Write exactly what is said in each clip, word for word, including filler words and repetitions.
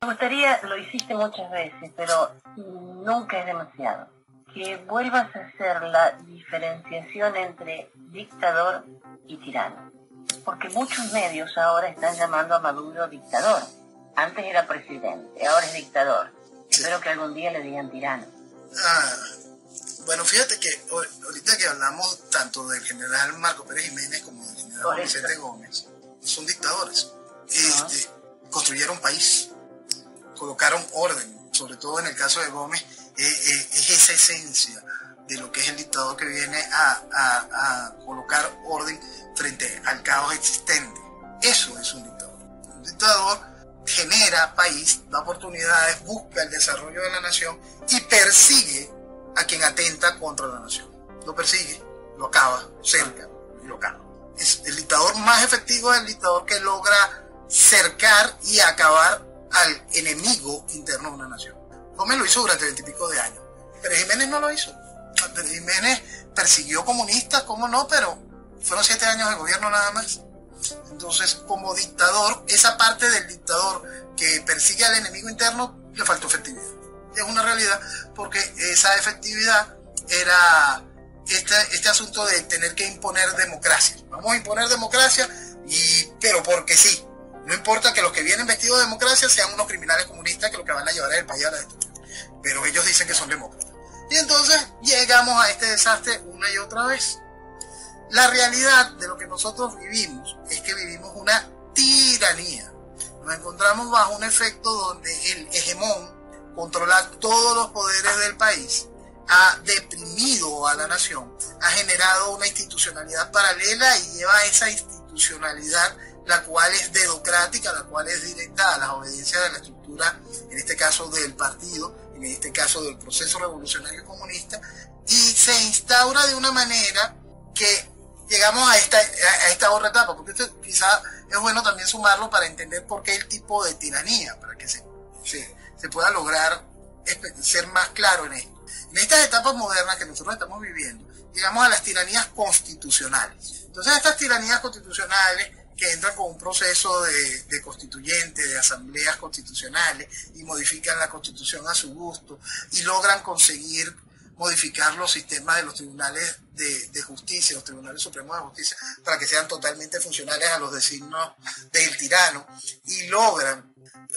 Me gustaría, lo hiciste muchas veces, pero nunca es demasiado, que vuelvas a hacer la diferenciación entre dictador y tirano. Porque muchos medios ahora están llamando a Maduro dictador. Antes era presidente, ahora es dictador. Sí. Espero que algún día le digan tirano. Ah, bueno, fíjate que ahorita que hablamos tanto del general Marco Pérez Jiménez como del general Por Vicente eso. Gómez, son dictadores. Ajá. Este, construyeron país, colocaron orden, sobre todo en el caso de Gómez, eh, eh, es esa esencia de lo que es el dictador que viene a, a, a colocar orden frente al caos existente. Eso es un dictador. Un dictador genera país, da oportunidades, busca el desarrollo de la nación y persigue a quien atenta contra la nación. Lo persigue, lo acaba, lo cerca y lo acaba. Es el dictador más efectivo, es el dictador que logra cercar y acabar al enemigo interno de una nación. Gómez lo hizo durante veintipico de años. Pero Jiménez no lo hizo. Pérez Jiménez persiguió comunistas, cómo no, pero fueron siete años de gobierno nada más. Entonces, como dictador, esa parte del dictador que persigue al enemigo interno, le faltó efectividad. Es una realidad, porque esa efectividad era este, este asunto de tener que imponer democracia. Vamos a imponer democracia, y, pero porque sí. No importa que los que vienen vestidos de democracia sean unos criminales comunistas que lo que van a llevar es el país a la destrucción. Pero ellos dicen que son demócratas. Y entonces llegamos a este desastre una y otra vez. La realidad de lo que nosotros vivimos es que vivimos una tiranía. Nos encontramos bajo un efecto donde el hegemón controla todos los poderes del país, ha deprimido a la nación, ha generado una institucionalidad paralela y lleva esa institucionalidad, la cual es dedocrática, la cual es directa a las obediencias de la estructura, en este caso del partido, en este caso del proceso revolucionario comunista, y se instaura de una manera que llegamos a esta, a esta otra etapa, porque esto quizá es bueno también sumarlo para entender por qué el tipo de tiranía, para que se, se, se pueda lograr ser más claro en esto. En estas etapas modernas que nosotros estamos viviendo, llegamos a las tiranías constitucionales. Entonces estas tiranías constitucionales que entran con un proceso de, de constituyente, de asambleas constitucionales, y modifican la constitución a su gusto, y logran conseguir modificar los sistemas de los tribunales de, de justicia, los tribunales supremos de justicia, para que sean totalmente funcionales a los designios del tirano, y logran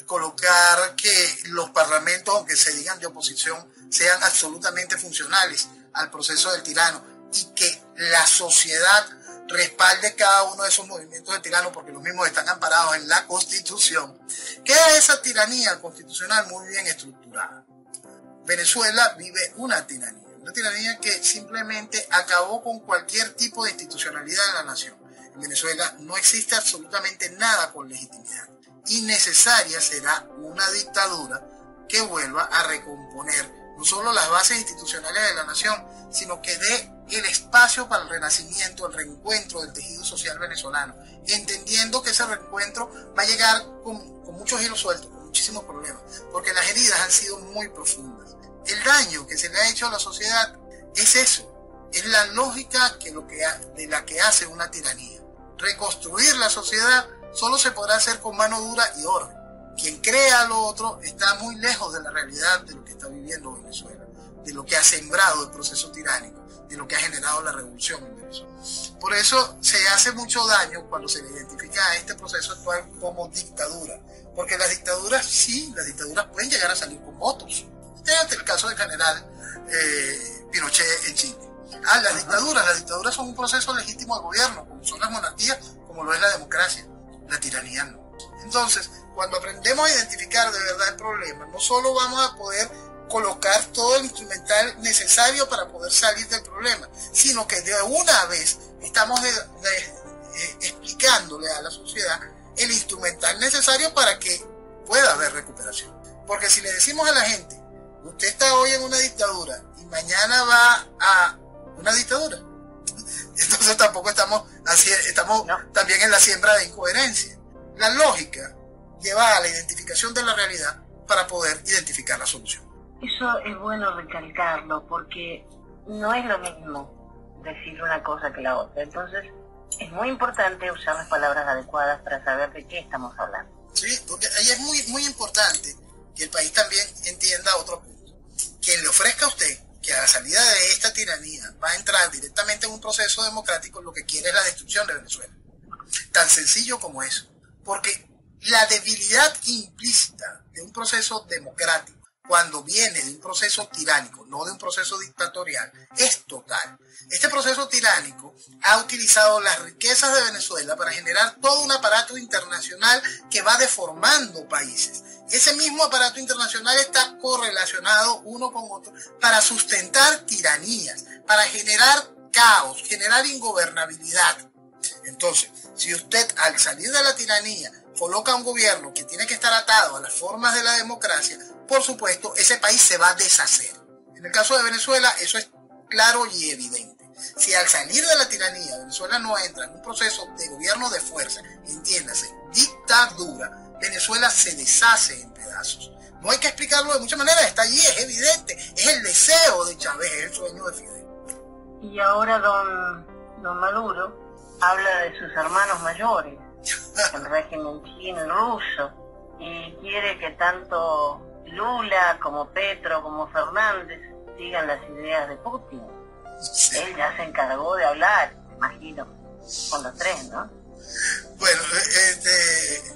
colocar que los parlamentos, aunque se digan de oposición, sean absolutamente funcionales al proceso del tirano, y que la sociedad respalde cada uno de esos movimientos de tirano, porque los mismos están amparados en la Constitución. Queda esa tiranía constitucional muy bien estructurada. Venezuela vive una tiranía, una tiranía que simplemente acabó con cualquier tipo de institucionalidad en la nación. En Venezuela no existe absolutamente nada con legitimidad, y necesaria será una dictadura que vuelva a recomponer no solo las bases institucionales de la nación, sino que dé el espacio para el renacimiento, el reencuentro del tejido social venezolano, entendiendo que ese reencuentro va a llegar con, con muchos hilos sueltos, con muchísimos problemas, porque las heridas han sido muy profundas. El daño que se le ha hecho a la sociedad es eso, es la lógica que lo que ha, de la que hace una tiranía. Reconstruir la sociedad solo se podrá hacer con mano dura y orden. Quien crea lo otro está muy lejos de la realidad de lo que está viviendo Venezuela, de lo que ha sembrado el proceso tiránico, de lo que ha generado la revolución en Venezuela. Por eso se hace mucho daño cuando se le identifica a este proceso actual como dictadura, porque las dictaduras, sí, las dictaduras pueden llegar a salir con votos. Este es el caso del general eh, Pinochet en Chile. Ah, las dictaduras, las dictaduras son un proceso legítimo de gobierno, como son las monarquías, como lo es la democracia. La tiranía no. Entonces, cuando aprendemos a identificar de verdad el problema, no solo vamos a poder colocar todo el instrumental necesario para poder salir del problema, sino que de una vez estamos de, de, eh, explicándole a la sociedad el instrumental necesario para que pueda haber recuperación. Porque si le decimos a la gente, usted está hoy en una dictadura y mañana va a una dictadura, entonces tampoco estamos, así, estamos no. también en la siembra de incoherencia. La lógica lleva a la identificación de la realidad para poder identificar la solución. Eso es bueno recalcarlo, porque no es lo mismo decir una cosa que la otra. Entonces es muy importante usar las palabras adecuadas para saber de qué estamos hablando. Sí, porque ahí es muy, muy importante que el país también entienda otro punto. Quien le ofrezca a usted que a la salida de esta tiranía va a entrar directamente en un proceso democrático, lo que quiere es la destrucción de Venezuela. Tan sencillo como eso. Porque la debilidad implícita de un proceso democrático, cuando viene de un proceso tiránico, no de un proceso dictatorial, es total. Este proceso tiránico ha utilizado las riquezas de Venezuela para generar todo un aparato internacional que va deformando países. Ese mismo aparato internacional está correlacionado uno con otro para sustentar tiranías, para generar caos, generar ingobernabilidad. Entonces, si usted al salir de la tiranía coloca un gobierno que tiene que estar atado a las formas de la democracia, por supuesto, ese país se va a deshacer. En el caso de Venezuela, eso es claro y evidente. Si al salir de la tiranía Venezuela no entra en un proceso de gobierno de fuerza, entiéndase, dictadura, Venezuela se deshace en pedazos. No hay que explicarlo de muchas maneras, está allí, es evidente, es el deseo de Chávez, es el sueño de Fidel. Y ahora don, don Maduro habla de sus hermanos mayores, el régimen chino y ruso, y quiere que tanto Lula como Petro como Fernández sigan las ideas de Putin. Sí. Él ya se encargó de hablar, me imagino, con los tres, ¿no? Bueno, este,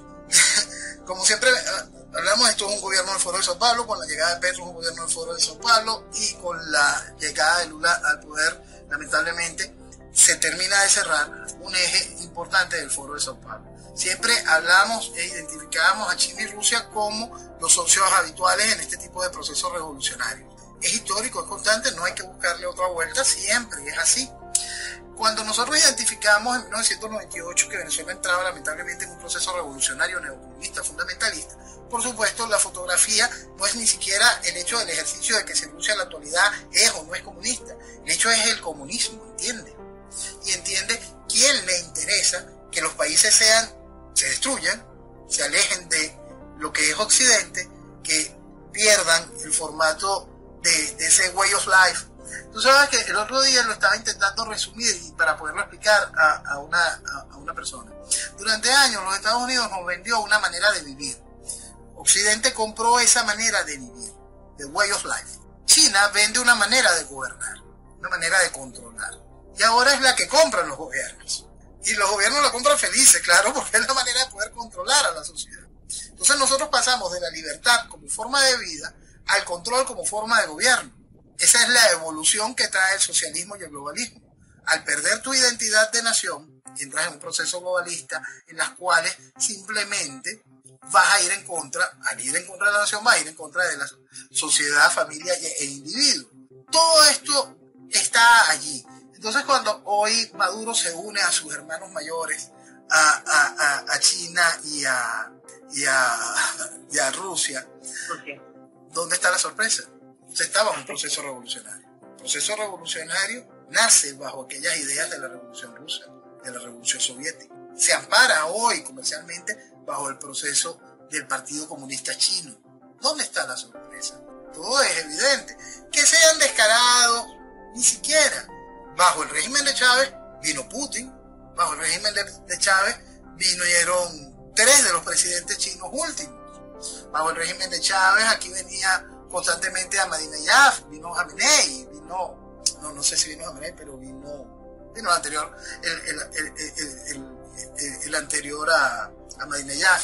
como siempre hablamos, esto es un gobierno del Foro de Sao Paulo, con la llegada de Petro es un gobierno del Foro de Sao Paulo, y con la llegada de Lula al poder, lamentablemente, se termina de cerrar un eje importante del Foro de Sao Paulo. Siempre hablamos e identificábamos a China y Rusia como los socios habituales en este tipo de procesos revolucionarios. Es histórico, es constante, no hay que buscarle otra vuelta, siempre es así. Cuando nosotros identificamos en mil novecientos noventa y ocho que Venezuela entraba lamentablemente en un proceso revolucionario neocomunista fundamentalista, por supuesto la fotografía no es ni siquiera el hecho del ejercicio de que si Rusia en la actualidad es o no es comunista, el hecho es el comunismo, ¿entiende? Y entiende quién le interesa que los países sean, se destruyan, se alejen de lo que es Occidente, que pierdan el formato de, de ese way of life. Tú sabes que el otro día lo estaba intentando resumir y para poderlo explicar a, a, una, a, a una persona. Durante años los Estados Unidos nos vendió una manera de vivir. Occidente compró esa manera de vivir, de way of life. China vende una manera de gobernar, una manera de controlar. Y ahora es la que compran los gobiernos. Y los gobiernos la compran felices, claro, porque es la manera de poder controlar a la sociedad. Entonces nosotros pasamos de la libertad como forma de vida al control como forma de gobierno. Esa es la evolución que trae el socialismo y el globalismo. Al perder tu identidad de nación, entras en un proceso globalista en las cuales simplemente vas a ir en contra, al ir en contra de la nación, vas a ir en contra de la sociedad, familia e individuo. Todo esto está allí. Entonces cuando hoy Maduro se une a sus hermanos mayores, a, a, a, a China y a, y, a, y a Rusia, okay. ¿Dónde está la sorpresa? Usted está bajo un proceso revolucionario. El proceso revolucionario nace bajo aquellas ideas de la revolución rusa, de la revolución soviética. Se ampara hoy comercialmente bajo el proceso del Partido Comunista Chino. ¿Dónde está la sorpresa? Todo es evidente. Que sean descarados, ni siquiera. Bajo el régimen de Chávez vino Putin, bajo el régimen de, de Chávez vinieron tres de los presidentes chinos últimos. Bajo el régimen de Chávez aquí venía constantemente Ahmadinejad, vino Jamenei, vino, no, no sé si vino Jamenei, pero vino, vino el anterior, el, el, el, el, el, el anterior a Ahmadinejad.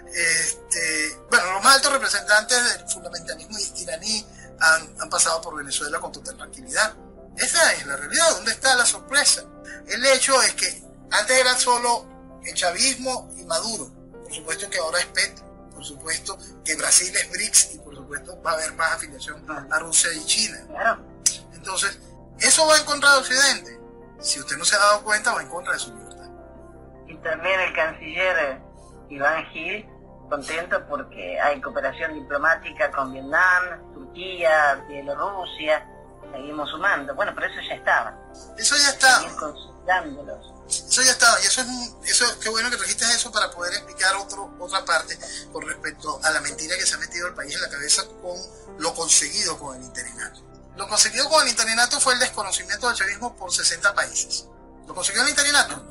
Este, bueno, los más altos representantes del fundamentalismo iraní han, han pasado por Venezuela con total tranquilidad. Esa es la realidad. ¿Dónde está la sorpresa? El hecho es que antes era solo el chavismo y Maduro. Por supuesto que ahora es Petro. Por supuesto que Brasil es BRICS y por supuesto va a haber más afiliación a Rusia y China. Entonces, eso va en contra de Occidente. Si usted no se ha dado cuenta, va en contra de su libertad. Y también el canciller Iván Gil, contento porque hay cooperación diplomática con Vietnam, Turquía, Bielorrusia. Seguimos sumando. Bueno, pero eso ya estaba. Eso ya estaba. Seguir consultándolos. Eso ya estaba. Y eso es, eso, qué bueno que trajiste eso para poder explicar otro, otra parte con respecto a la mentira que se ha metido el país en la cabeza con lo conseguido con el interinato. Lo conseguido con el interinato fue el desconocimiento del chavismo por sesenta países. ¿Lo consiguió el interinato? No.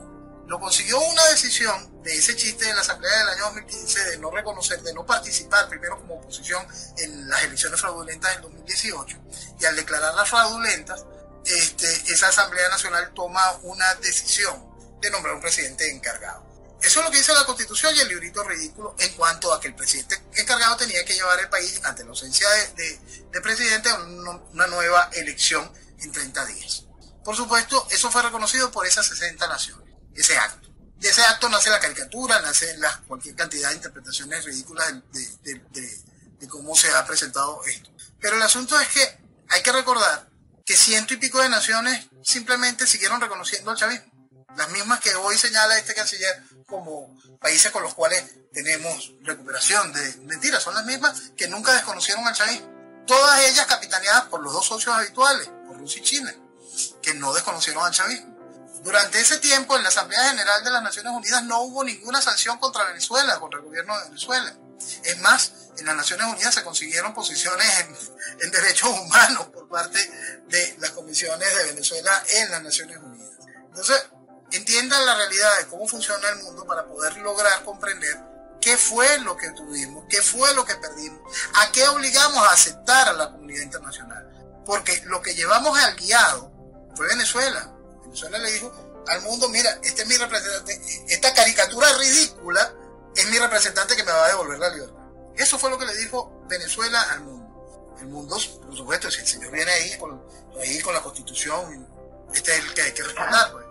lo consiguió una decisión de ese chiste de la Asamblea del año dos mil quince de no reconocer, de no participar primero como oposición en las elecciones fraudulentas del dos mil dieciocho, y al declararlas fraudulentas, este, esa Asamblea Nacional toma una decisión de nombrar un presidente encargado. Eso es lo que dice la Constitución y el librito ridículo en cuanto a que el presidente encargado tenía que llevar el país, ante la ausencia de, de, de presidente, a una nueva elección en treinta días. Por supuesto, eso fue reconocido por esas sesenta naciones, ese acto. De ese acto nace la caricatura, nace la, cualquier cantidad de interpretaciones ridículas de, de, de, de, de cómo se ha presentado esto. Pero el asunto es que hay que recordar que ciento y pico de naciones simplemente siguieron reconociendo al chavismo. Las mismas que hoy señala este canciller como países con los cuales tenemos recuperación de mentiras, son las mismas que nunca desconocieron al chavismo. Todas ellas capitaneadas por los dos socios habituales, por Rusia y China, que no desconocieron al chavismo. Durante ese tiempo, en la Asamblea General de las Naciones Unidas no hubo ninguna sanción contra Venezuela, contra el gobierno de Venezuela. Es más, en las Naciones Unidas se consiguieron posiciones en, en derechos humanos por parte de las comisiones de Venezuela en las Naciones Unidas. Entonces, entiendan la realidad de cómo funciona el mundo para poder lograr comprender qué fue lo que tuvimos, qué fue lo que perdimos, a qué obligamos a aceptar a la comunidad internacional. Porque lo que llevamos al guiado fue Venezuela. Venezuela le dijo al mundo, mira, este es mi representante, esta caricatura ridícula es mi representante que me va a devolver la libertad. Eso fue lo que le dijo Venezuela al mundo. El mundo, por supuesto, si el señor viene ahí con, ahí con la Constitución, este es el que hay que respetar, pues.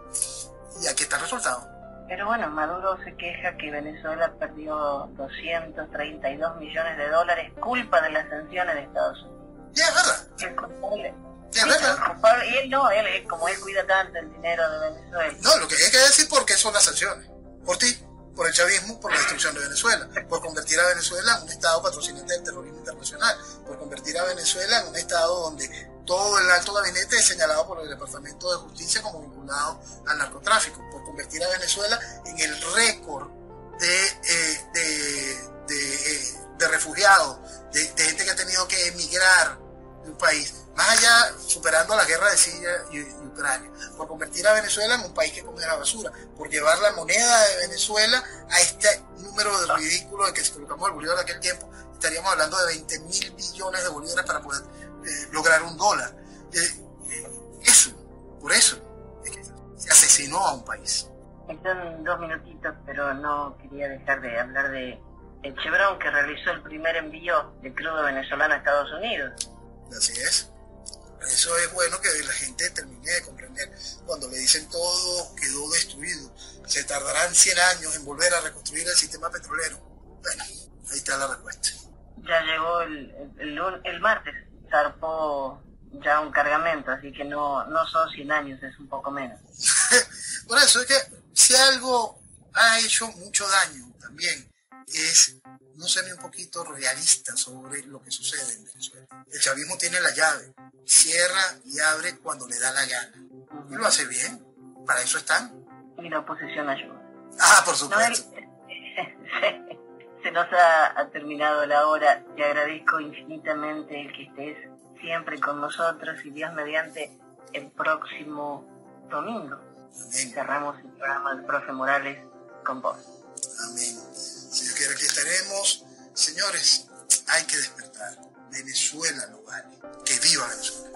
Y aquí está el resultado. Pero bueno, Maduro se queja que Venezuela perdió doscientos treinta y dos millones de dólares culpa de las sanciones de Estados Unidos. Y es verdad. Es culpable. Y es verdad. Es culpable. Y él no, él, él, como él cuida tanto el dinero de Venezuela. No, lo que hay que decir por qué son las sanciones. Por ti, por el chavismo, por la destrucción de Venezuela, por convertir a Venezuela en un estado patrocinante del terrorismo internacional, por convertir a Venezuela en un estado donde todo el alto gabinete es señalado por el Departamento de Justicia como vinculado al narcotráfico, por convertir a Venezuela en el récord de, eh, de, de, eh, de refugiados, de, de gente que ha tenido que emigrar de un país, más allá superando la guerra de Siria y, y Ucrania, por convertir a Venezuela en un país que come la basura, por llevar la moneda de Venezuela a este número de ridículo de que si colocamos el bolívar de aquel tiempo, estaríamos hablando de veinte mil billones de bolívares para poder Eh, lograr un dólar. Eh, eh, eso, por eso es que se asesinó a un país. Están dos minutitos, pero no quería dejar de hablar de el Chevron, que realizó el primer envío de crudo venezolano a Estados Unidos. Así es. Eso es bueno que la gente termine de comprender. Cuando le dicen todo quedó destruido, se tardarán cien años en volver a reconstruir el sistema petrolero. Bueno, ahí está la respuesta. Ya llegó el, el, el, el martes, zarpó ya un cargamento, así que no, no son cien años, es un poco menos. Por eso es que si algo ha hecho mucho daño también es no ser ni un poquito realista sobre lo que sucede en Venezuela. El chavismo tiene la llave, cierra y abre cuando le da la gana. Uh-huh. Y lo hace bien, para eso están. Y la oposición ayuda. Ah, por supuesto. No, se, se nos ha, ha terminado la hora, te agradezco infinitamente el que estés siempre con nosotros y Dios mediante el próximo domingo. Amén. Cerramos el programa del profe Morales con vos. Amén. Si Dios quiere, aquí estaremos. Señores, hay que despertar. Venezuela no vale. Que viva Venezuela.